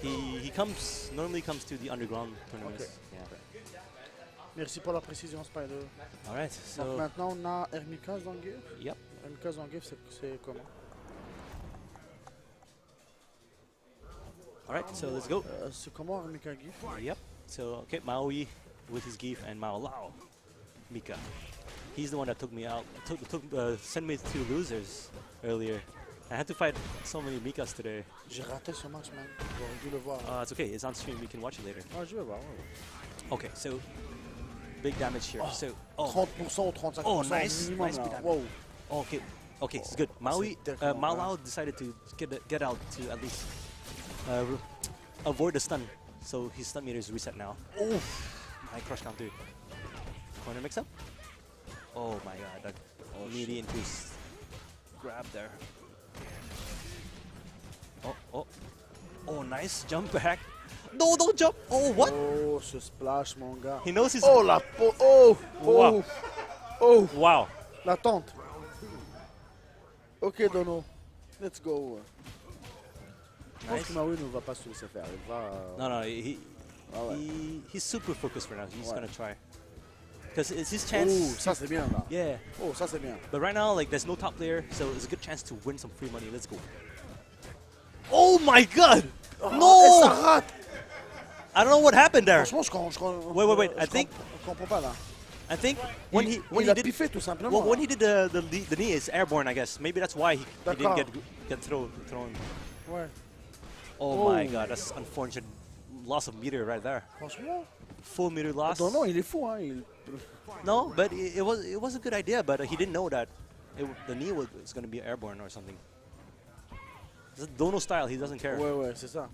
He normally comes to the underground tournaments. Okay. Yeah. Merci pour la précision, Spider. All right. Donc So maintenant, on a R.Mika, Zangief. yep. R.Mika, Zangief, c'est comment? All right. So let's go. C'est comment R.Mika Gif? Yep. So okay, Maoi with his Zangief and Maolao, Mika. He's the one that took me out. Sent me to losers earlier. I had to fight so many Mikas today. J'ai raté ce match, man. J'aurais dû le voir. It's okay. It's on stream. You can watch it later. Ah, je vais voir. Ouais. Okay. So big damage here. Oh, So 30% ou 35% Oh, nice. minimum. Nice Là. big damage. Wow. Okay. Okay. It's good. Maui, tellement Maolao decided to get out to at least avoid the stun. So his stun meter is reset now. Oh, my crush counter. Corner mix up. Oh my god, that meaty into his grab there. Oh, nice jump back. No, don't jump. Oh, what? Oh, ce splash, mon gars. He knows his. Oh, la peau. Oh, Wow. oh. Wow. La tente. Ok, Dono. Let's go. Je pense Nice. que Maui ne va pas se laisser faire. Il va. No, Ah ouais. he's super focused for now. He's gonna try. Because it's his Oh, chance. ça c'est bien là. Yeah. Oh, ça c'est bien. But right now, like, there's no top player, so it's a good chance to win some free money. Let's go. Oh my god! Oh, No! ça rate. I don't know what happened there. Franchement, Wait. Je comprends pas là. I think when il he a did piffé tout simplement. well, when he did the knee, it's airborne, I guess. Maybe that's why he didn't get thrown. Ouais. Oh my god, that's unfortunate loss of meter right there. Franchement. Full meter loss. Non, il est fou, hein. No, but it was a good idea, but he didn't know that the knee was going to be airborne or something. It's Dono style, he doesn't care. Ouais, c'est ça.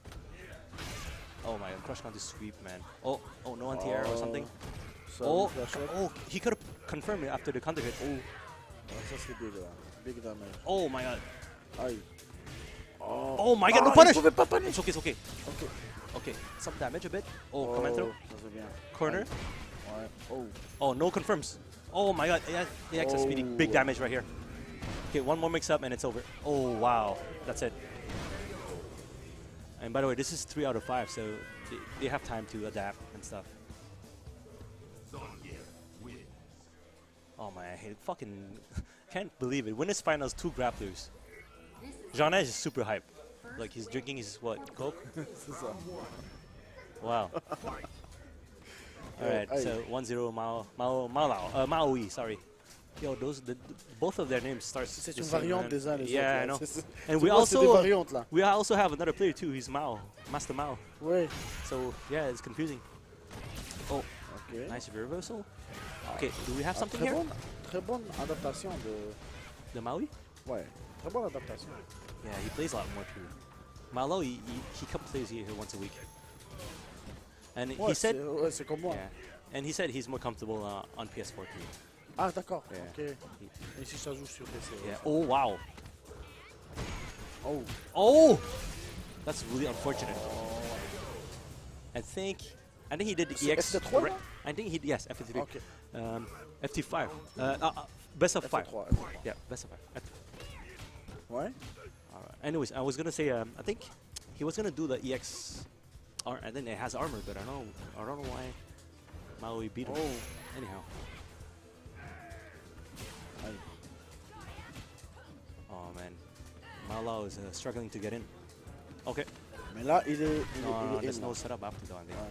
Oh my god, crush counter sweep, man. Oh, no anti-air or something. Oh, he could have confirmed it after the counter hit. Oh, ça c'est big là. Big damage. oh my god. Aïe. Oh my god, no Il punish! pouvait pas punish. It's okay. Okay, some damage a bit. Oh, Commentators. Ça c'est bien. Corner. Ouais. Oh, no confirms. Oh my god, AX is speeding. Big damage right here. Okay, one more mix up and it's over. Oh wow, that's it. And by the way, this is 3 out of 5, so they have time to adapt and stuff. Oh man, I hate it. Fucking can't believe it. Winners finals, 2 grapplers. Jean-Edge is super hype. Like he's drinking his what, Coke? C'est ça. Wow. Alright, so 1-0 Maoi, sorry. Yo, both of their names start. C'est une variante des uns les autres. Yeah, I know. And we also have another player too. He's Master Mao. Ouais. So yeah, it's confusing. Oh, Okay. nice reversal. Okay, do we have something here? Très bonne adaptation de. The Maui? Ouais. Très bonne adaptation. Yeah, he plays a lot more too. Maolao, he plays here once a week. And he said, c'est comme moi. yeah, and he said he's more comfortable on PS4 too. Ah d'accord. Yeah. Ok. Et si ça joue sur PC. Yeah. Oh wow. Oh. Oh, that's really unfortunate. I think he did the EX. FT3 là? I think he FT3. Ok. FT5. Best of 5. FT3. Yeah, best of 5. Ouais. Anyways, I was gonna say I think he was gonna do the EX, and then it has armor, but I don't know why Maui beat him. Oh. Anyhow. Oh man, Maolao is struggling to get in. Okay. Mais là, il est. No, there's no setup after though. I think.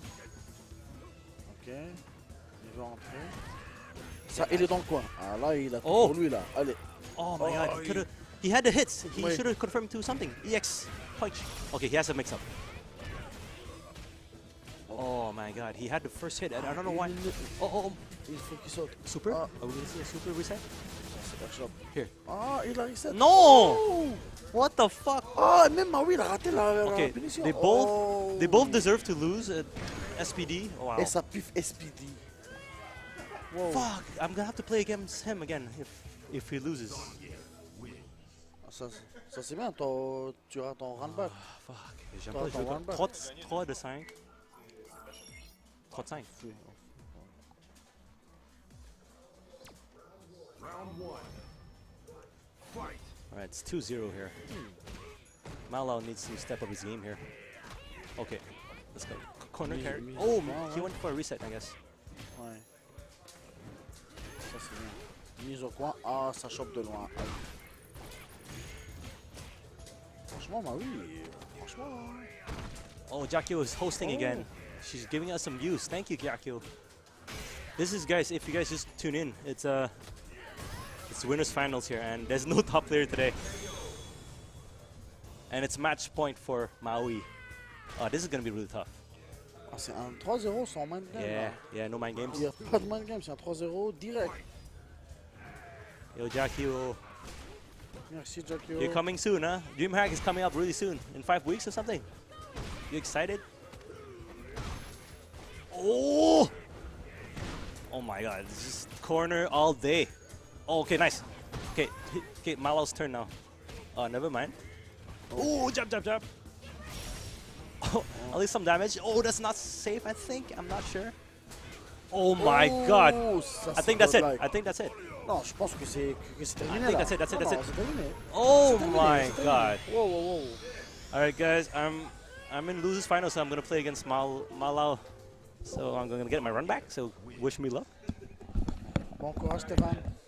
Ok. Il va entrer. Ça, il est dans le coin. Ah là, il a tout Oh. pour lui là. Allez. Oh my god, he had the hits. He should have confirmed to something. EX punch. Okay, he has a mix-up. Oh my god, he had the first hit. I don't know why. Oh. Il faut qu'il saute. Super? Ah. Are we gonna see a super reset? C'est pas shop. Here. Ah, il a reset. No! Oh. What the fuck? Ah, même Maui, il a raté la Okay, punition. they both deserve to lose at SPD. Oh, wow. Et ça piffe SPD. Wow. Fuck, I'm gonna have to play against him again if he loses. Ça c'est bien, tu auras ton roundback. Fuck, j'aime pas jouer comme 3 de 5. 3 de 5. Alright, it's 2-0 here. Maolao needs to step up his game here. Okay, let's go. Corner Mise- carry. mise Oh, au point, he ouais. went for a reset, I guess. Ouais. Ça, c'est bien. Mise au coin. Ah, ça chope de loin. Aïe. Franchement, bah oui. Franchement. Oh, Jakio is hosting Oh. again. She's giving us some views. Thank you, Jakio. This is, guys, if you guys just tune in, it's winners finals here, and there's no top player today. And it's match point for Maui. Oh, this is gonna be really tough. Ah, c'est un 3-0 sans mind game. Yeah, Là. yeah, no mind games. Il n'y a pas de mind game, c'est un 3-0 direct. Yo, Jakio, Merci, Jakio. you're coming soon, huh? DreamHack is coming up really soon, in 5 weeks or something. You excited? Oh! Oh my God, this is corner all day. Oh, okay, nice. Okay, okay, Maolao's turn now. Oh, never mind. Oh, jab, jab, jab. Oh, at least some damage. Oh, that's not safe, I think. I'm not sure. Oh my God. Ça, I think c'est that's it. godlike. I think that's it. Non, je pense que c'est terminé. I think là. that's it, that's it, Non, that's non, it. c'est terminé. Oh C'est terminé, my c'est terminé. God. Wow, wow, wow. All right, guys. I'm in losers final, so I'm gonna play against Maolao. So I'm gonna get my run back. So wish me luck. Bon courage, Stéphane.